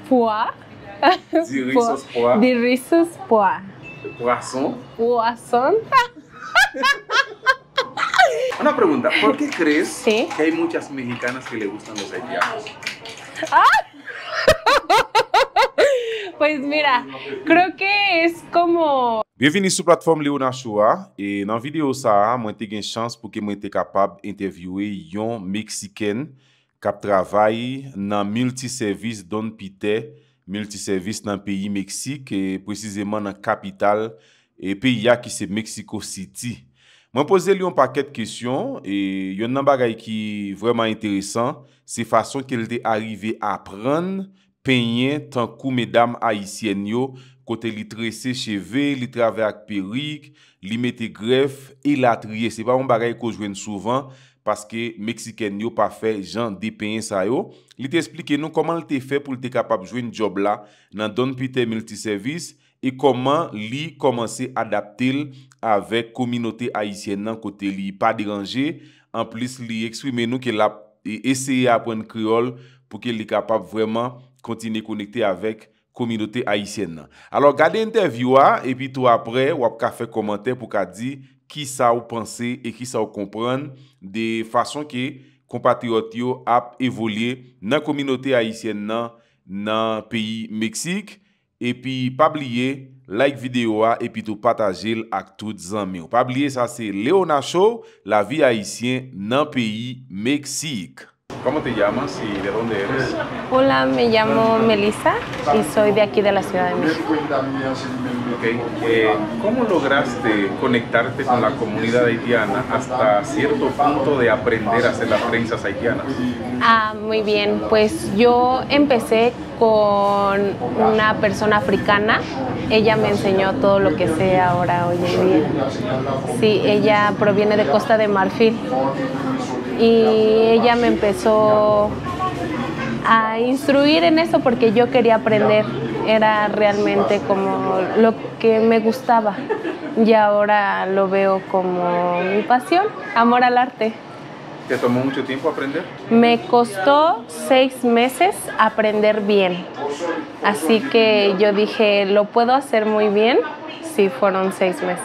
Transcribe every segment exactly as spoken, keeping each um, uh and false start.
Pois. Dirisos pois. Dirisos pois. Poisson. Poisson. Una pregunta, ¿por qué crees Sí. que hay muchas mexicanas que le gustan los haitianos? Pues mira, creo que es como... Bienvenue sur plateforme Léona Shoa. Et dans vidéo ça, moi te gen chance pour que moi te capable interviewer yon Mexicaine qui travaille dans multiservice Don Peter, multiservice dans pays Mexique et précisément dans capitale et pays qui c'est Mexico City. Moi poser lui un paquet de questions et yon nan bagay qui vraiment intéressant, c'est façon qu'elle est arrivé à apprendre peigner tant que mesdames haïtiennes yo côté li tressé cheveux, li travaille avec perruque, li mette greffe et la trier. C'est pas un bagay qu'on joue souvent parce que mexicaine yo pas fait genre dépeigner ça yo. Li t'explique nous comment il te fait pour te capable jouer un job là dans Don Peter Multiservice et comment li commencer adapter avec communauté haïtienne nan côté li pas déranger. En plus li exprimer nous que la essayer apprendre créole pour qu'il est capable vraiment continuer connecter avec communauté haïtienne. Alors gardez l'interview et puis tout après ou ap ka faire commentaire pour ka dire qui ça ou penser et qui ça ou comprendre des façons que compatriotes yo ap évoluer dans communauté haïtienne nan dans pays Mexique et puis pas oublier like vidéo et puis tout partager avec tous amis. Pas oublier ça c'est Léona Show, la vie haïtienne dans pays Mexique. ¿Cómo te llamas y de dónde eres? Hola, me llamo Melissa y soy de aquí de la Ciudad de México. Okay. Eh, ¿Cómo lograste conectarte con la comunidad haitiana hasta cierto punto de aprender a hacer las trenzas haitianas? Ah, muy bien. Pues yo empecé con una persona africana. Ella me enseñó todo lo que sé ahora hoy en día. Sí, ella proviene de Costa de Marfil. Y ella me empezó a instruir en eso porque yo quería aprender, era realmente como lo que me gustaba y ahora lo veo como mi pasión, amor al arte. ¿Te tomó mucho tiempo aprender? Me costó seis meses aprender bien, así que yo dije, lo puedo hacer muy bien, sí, fueron seis meses.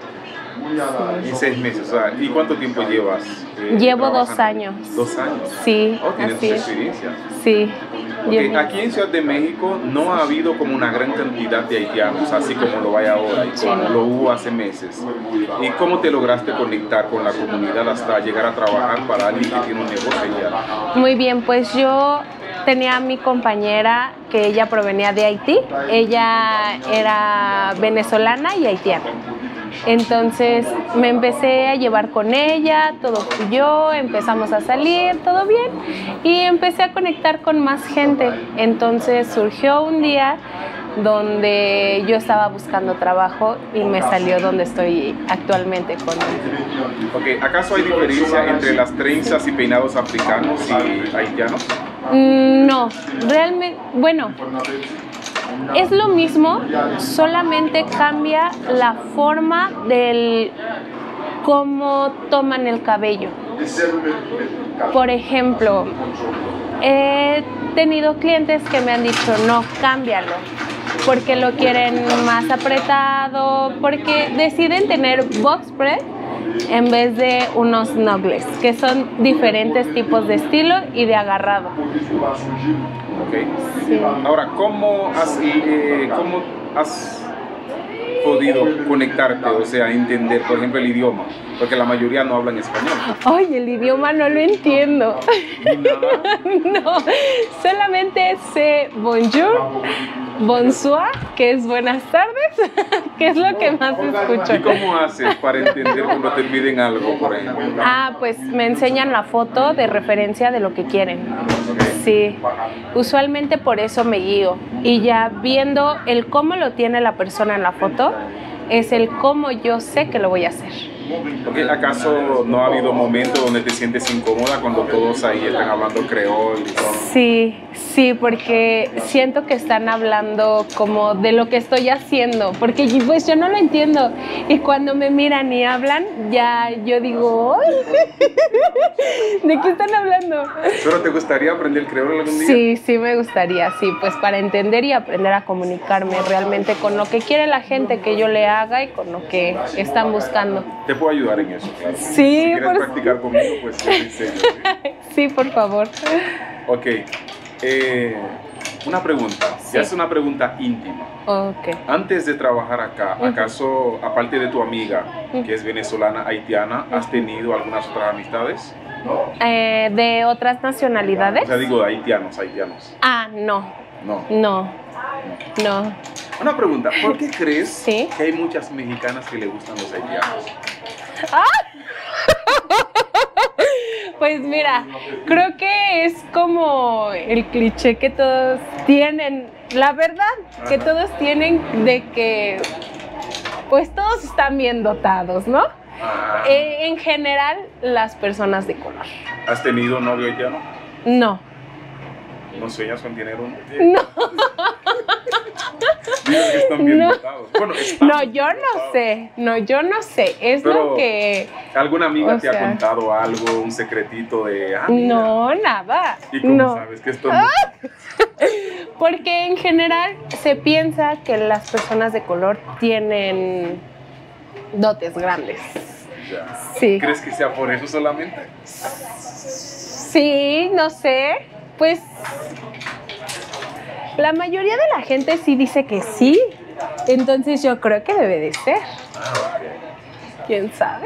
Y seis meses, o sea, ¿y cuánto tiempo llevas? Eh, Llevo trabajando? dos años. ¿Dos años? Sí, Oh, tienes así mucha es. experiencia. Sí. Okay. Yo- Aquí en Ciudad de México no ha habido como una gran cantidad de haitianos, así como lo hay ahora y como lo hubo hace meses. ¿Y cómo te lograste conectar con la comunidad hasta llegar a trabajar para alguien que tiene un negocio haitiano? Muy bien, pues yo tenía a mi compañera que ella provenía de Haití. Ella era venezolana y haitiana. Entonces me empecé a llevar con ella, todo fluyó, empezamos a salir, todo bien y empecé a conectar con más gente. Entonces surgió un día donde yo estaba buscando trabajo y me salió donde estoy actualmente con él. Okay. ¿Acaso hay diferencia entre las trenzas y peinados africanos y haitianos? Mm, No, realmente, bueno, es lo mismo, solamente cambia la forma del cómo toman el cabello. Por ejemplo, he tenido clientes que me han dicho, no, cámbialo, porque lo quieren más apretado, porque deciden tener box braid en vez de unos knotless, que son diferentes tipos de estilo y de agarrado. Okay. Sí. Ahora, ¿cómo has, eh, ¿cómo has podido conectarte, o sea, entender, por ejemplo, el idioma? Porque la mayoría no hablan español. Ay, el idioma no lo entiendo. No, solamente sé bonjour, bonsoir, que es buenas tardes, que es lo que más escucho. ¿Y cómo haces para entender cuando te piden algo, por ejemplo? Ah, pues me enseñan la foto de referencia de lo que quieren. Sí, usualmente por eso me guío. Y ya viendo el cómo lo tiene la persona en la foto, es el cómo yo sé que lo voy a hacer. Okay, ¿acaso no ha habido momentos donde te sientes incómoda cuando todos ahí están hablando creol y todo? Sí, sí, porque siento que están hablando como de lo que estoy haciendo, porque pues yo no lo entiendo. Y cuando me miran y hablan, ya yo digo, ¡ay! ¿De qué están hablando? ¿Pero te gustaría aprender creol algún día? Sí, sí me gustaría, sí, pues para entender y aprender a comunicarme realmente con lo que quiere la gente que yo le haga y con lo que están buscando. Te puedo ayudar en eso, claro. Sí, si quieres por... practicar conmigo, pues yo te enseño. ¿Sí? Sí, por favor. Ok, eh, una pregunta, Sí. ya es una pregunta íntima. Ok. Antes de trabajar acá, ¿acaso, aparte de tu amiga, que es venezolana, haitiana, has tenido algunas otras amistades? Eh, ¿de otras nacionalidades? O sea, digo, haitianos, haitianos. Ah, no, No. no, no. Una pregunta, ¿por qué crees Sí. que hay muchas mexicanas que le gustan los haitianos? Pues mira, creo que es como el cliché que todos tienen, la verdad, que Ajá. todos tienen de que, pues todos están bien dotados, ¿no? Ah, Eh, en general, las personas de color. ¿Has tenido novio haitiano? No, ¿No sueñas con tener uno? no, Dices que están bien No. dotados. Bueno, están no, bien yo no dotados. sé, no, yo no sé, es Pero- lo que... ¿Alguna amiga O te ha sea- contado algo, un secretito de... Ah, mira. No, nada, ¿Y cómo no. sabes que esto Porque en general se piensa que las personas de color tienen dotes grandes. Ya. Sí. ¿Crees que sea por eso solamente? Sí, no sé, pues la mayoría de la gente sí dice que sí, entonces yo creo que debe de ser. ¿Quién sabe?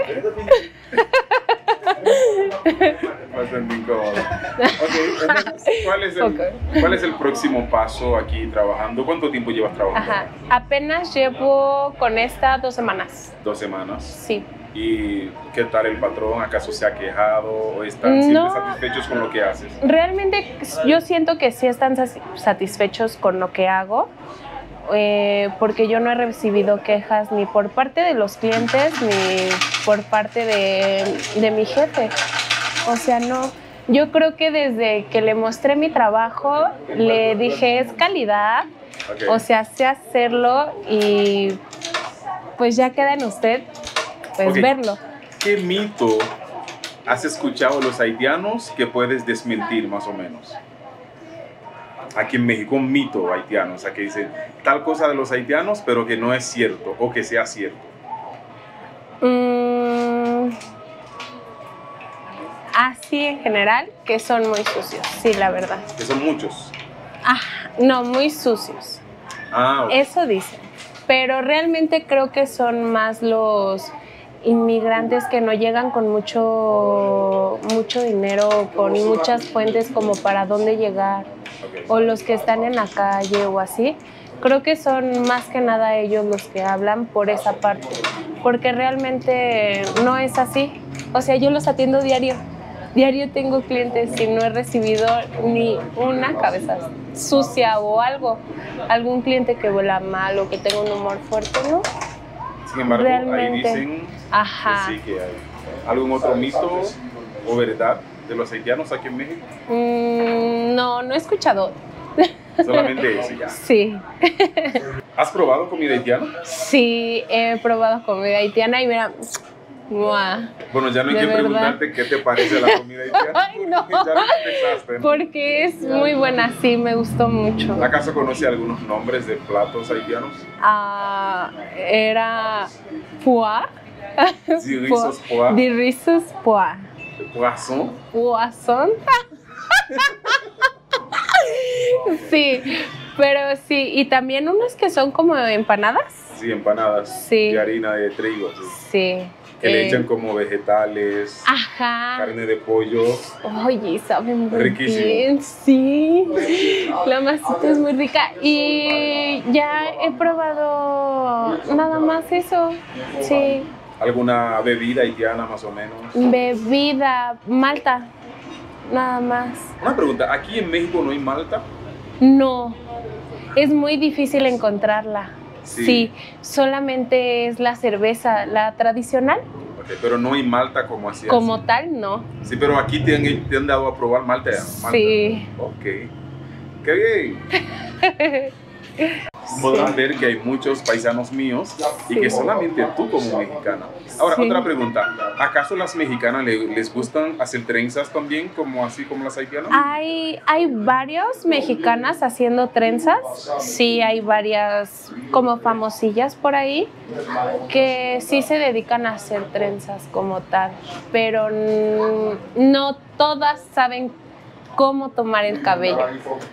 Bastante incómodo. Ok, entonces, ¿cuál es, el, Ok. ¿cuál es el próximo paso aquí trabajando? ¿Cuánto tiempo llevas trabajando? Ajá, apenas llevo con esta dos semanas. Dos semanas. Sí. ¿Y qué tal el patrón? ¿Acaso se ha quejado o están siempre No. satisfechos con lo que haces? Realmente yo siento que sí están sas- satisfechos con lo que hago, eh, porque yo no he recibido quejas ni por parte de los clientes ni por parte de, de mi jefe. O sea, no. Yo creo que desde que le mostré mi trabajo, le dije, es calidad, Ok. o sea, sé hacerlo y pues ya queda en usted, pues Ok. verlo. ¿Qué mito has escuchado de los haitianos que puedes desmentir más o menos? Aquí en México, un mito haitiano, o sea, que dice tal cosa de los haitianos, pero que no es cierto o que sea cierto. Mm, así en general, que son muy sucios, sí, la verdad. Que son muchos. Ah, no, muy sucios. Ah, ok. Eso dicen. Pero realmente creo que son más los inmigrantes que no llegan con mucho, mucho dinero, con muchas fuentes como para dónde llegar, Ok. o los que están en la calle o así. Creo que son más que nada ellos los que hablan por esa parte, porque realmente no es así. O sea, yo los atiendo diario. Diario tengo clientes y no he recibido ni una cabeza sucia o algo. Algún cliente que vuela mal o que tenga un humor fuerte, ¿no? Sin embargo, ahí Realmente. dicen Ajá. que sí, que hay algún otro mito o verdad de los haitianos aquí en México. Mm, no, no he escuchado. Solamente eso ya. Sí, ¿Has probado comida haitiana? sí, he probado comida haitiana y mira, ¡mua! Bueno, ya no hay ¿De que verdad? preguntarte qué te parece la comida haitiana. Ay, no. porque Ya lo empezaste, ¿no? Porque es muy buena, sí, me gustó mucho. ¿Acaso conoce algunos nombres de platos haitianos? Ah, era pois. Dirizos pois. Dirizos pois. Poisson. Poisson. Sí, pero sí, y también unos que son como empanadas. Sí, empanadas Sí. de harina de trigo. sí. Sí. Que le eh, echan como vegetales, Ajá. carne de pollo. Oye, saben muy Riquísimo. bien, sí. La masita es muy rica. Y ya he probado nada más eso. Sí. ¿Alguna bebida haitiana más o menos? Bebida, malta, nada más. Una pregunta, ¿aquí en México no hay malta? No, es muy difícil encontrarla. Sí. Sí, solamente es la cerveza, la tradicional, Okay, pero no en Malta como así. Como así. tal, no. Sí, pero aquí te han, te han dado a probar Malta. Malta. Sí. Ok. Qué bien. Podrán sí. ver que hay muchos paisanos míos y sí. que solamente tú como mexicana. Ahora, sí. otra pregunta. ¿Acaso las mexicanas les, les gustan hacer trenzas también, como así como las haitianas? Hay, hay varios mexicanas haciendo trenzas. Sí, hay varias como famosillas por ahí que sí se dedican a hacer trenzas como tal. Pero no todas saben cómo tomar el cabello.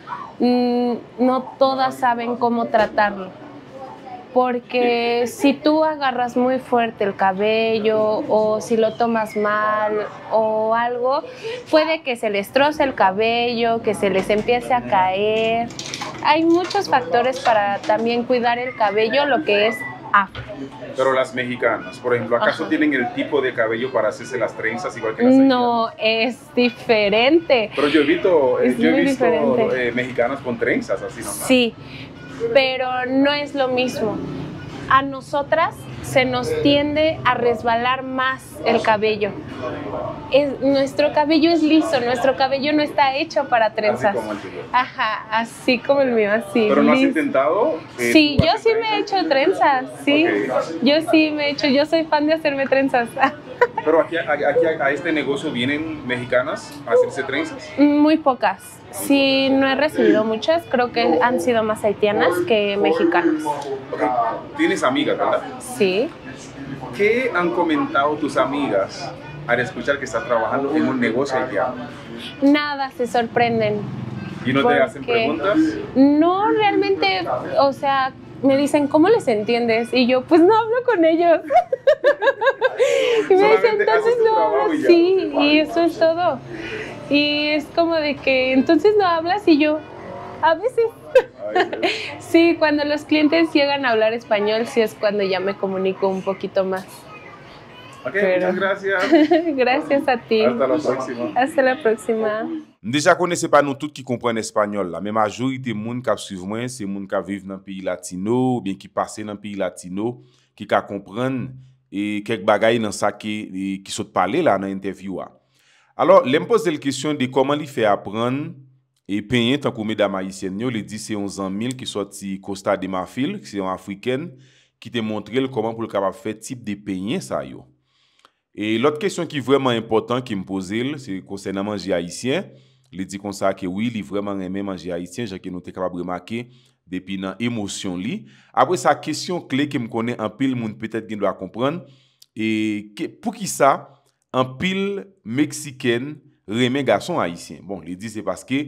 No todas saben cómo tratarlo, porque si tú agarras muy fuerte el cabello o si lo tomas mal o algo, puede que se les troce el cabello, que se les empiece a caer. Hay muchos factores para también cuidar el cabello, lo que es afro. Pero las mexicanas, por ejemplo, ¿acaso Ajá. tienen el tipo de cabello para hacerse las trenzas igual que las haitianas? No, es diferente. Pero yo he visto, eh, yo he visto eh, mexicanas con trenzas así nomás. Sí, pero no es lo mismo. A nosotras se nos tiende a resbalar más el cabello. Es, nuestro cabello es liso, nuestro cabello no está hecho para trenzas. Así como el tuyo. Ajá, así como el mío, así. ¿Pero no has intentado? Eh, sí, yo sí me he hecho trenzas, sí. Okay. Yo sí me he hecho, yo soy fan de hacerme trenzas. Pero aquí, aquí a este negocio vienen mexicanas a hacerse trenzas. Muy pocas. Sí, no he recibido muchas, creo que han sido más haitianas que mexicanas. Okay. ¿Tienes amigas, verdad? Sí. ¿Qué han comentado tus amigas al escuchar que estás trabajando en un negocio haitiano? Nada, se sorprenden. ¿Y no te hacen preguntas? No, realmente, o sea, me dicen, ¿cómo les entiendes? Y yo, pues no hablo con ellos. Y me dicen, entonces no hablas. Y sí, y eso es todo. Y es como de que, entonces no hablas, y yo, a veces. Ay, sí, cuando los clientes llegan a hablar español, sí es cuando ya me comunico un poquito más. Ok, Pero... muchas gracias. Gracias a ti. Hasta la próxima. Hasta la próxima. Déjà connaissez pas nous tous qui comprennent espagnol là, mais majorité moun qui suivent moi, c'est moun qui vivent dans pays latino ou bien qui passent dans pays latino qui ka comprendre et quelques bagailles dans ça qui qui saute parler là dans interview là. Alors, les me pose la question de comment il fait apprendre et payer tant que mesdames haïtiennes, il dit c'est onze mille qui sorti Costa de Marfil, qui est une africaine qui te montré comment pour le capable faire type de payer ça yo. Et l'autre question qui est vraiment importante qui me pose, c'est concernant manger haïtien. Il dit comme ça que oui, il vraiment aimé manger haïtien, j'ai que nous t'es capable de remarquer depuis dans émotion li. Après sa question clé que me connaît en pile monde peut-être qui doit comprendre et que, pour qui ça en pile mexicaine remet garçon haïtien. Bon, il dit c'est parce que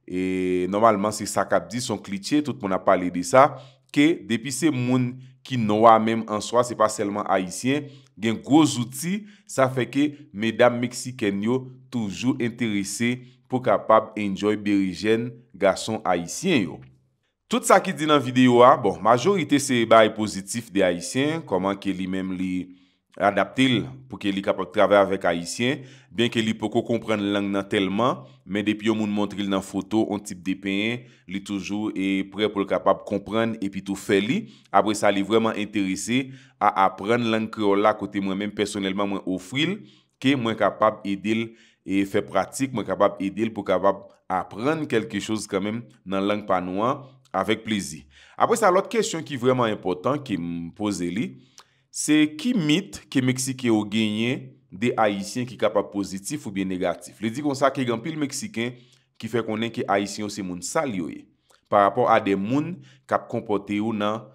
et normalement c'est ça qu'a dit son cliché, tout le monde a parlé de ça que depuis ces monde qui noir même en soi, c'est pas seulement haïtien, gen gros outils, ça fait que mesdames mexicaines yo toujours intéressées pour capable enjoy berigène garçon haïtien yo. Tout ça qui dit dans vidéo a, bon, majorité c'est bail positif des haïtiens, comment que lui même li adapter pour qu'il est capable de travailler avec haïtien, bien que lui peut comprendre langue tellement, mais depuis on montre dans photo un type de pain, il toujours est prêt pour le capable de comprendre et puis tout faire lui. Après ça, il est vraiment intéressé à apprendre langue créole là côté moi même personnellement moi offrir que moi capable aider et faire pratique, moi capable aider pour capable apprendre quelque chose quand même dans langue panois avec plaisir. Après ça, l'autre question qui est vraiment important qui me pose lui, c'est qui mythe que Mexicain a gagné des Haïtiens qui sont capables positif ou bien négatif. Il dit comme ça qu'il y a un pile Mexicain qui fait qu'on est que Haïtiens c'est moun sali par rapport à des moun qui comporté ou dans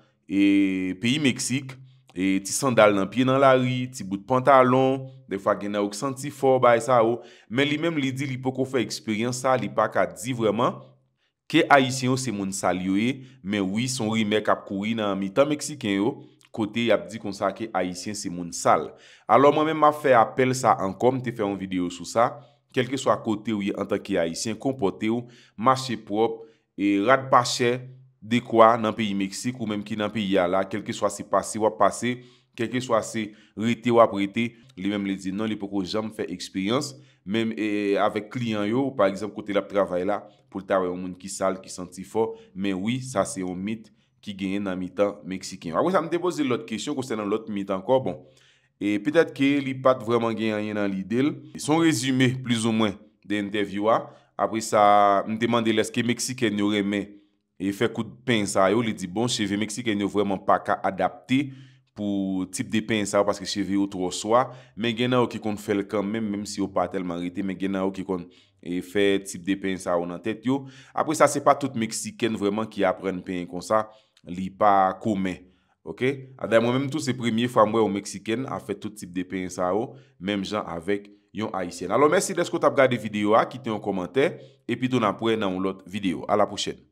et pays Mexique et ti sandales dans pied dans la rue, ti bout de pantalon, des fois gen a senti fort ba ça ou, mais lui même lui dit il peut qu'on fait expérience ça, il pas qu'à dire vraiment que Haïtiens c'est moun sali mais oui son remède qui a couru dans mi-temps mexicain yo. Côté y a dit comme ça que haïtien c'est moun sale. Alors moi même m'a fait appel ça encore, m'te fait une vidéo sur ça, quel que soit côté ou en tant que haïtien comporter ou marcher propre et rad pas cher de quoi dans pays Mexique ou même qui dans pays là, quel que soit c'est passé ou passé, quel que soit c'est rete ou prêter, lui même lui dit non, il peut que jamais faire expérience même eh, avec client yo par exemple côté la travail là pour travailler un monde qui sale qui senti fort, mais oui, ça c'est un mythe qui gagne dans mi-temps mexicain. Après ça me dépose l'autre question concernant l'autre mi-temps encore bon. et peut-être que li pas vraiment gen rien dans l'idée. Son résumé plus ou moins de l'interview a. Après ça, me demander est-ce que Mexicain yo remet et fait coup de pain ça yo, il dit bon cheveux Mexicain yo vraiment pas ka adapté pour type de pain ça parce que cheveux yo trop soie, mais gen nan qui kon fait quand même même si yo pas tellement arrêté, mais gen nan qui kon et fait type de pain ça en tête yo. Après ça c'est pas tout Mexicain vraiment qui apprennent pain comme ça, li pas commun. OK? Adè moi-même tout c'est première fois moi au Mexicain a fait tout type de pain ça yo, même gens avec yon haïtien. Alors merci d'être que tu as regardé vidéo a, quittez un commentaire et puis ton après dans l'autre vidéo. À la prochaine.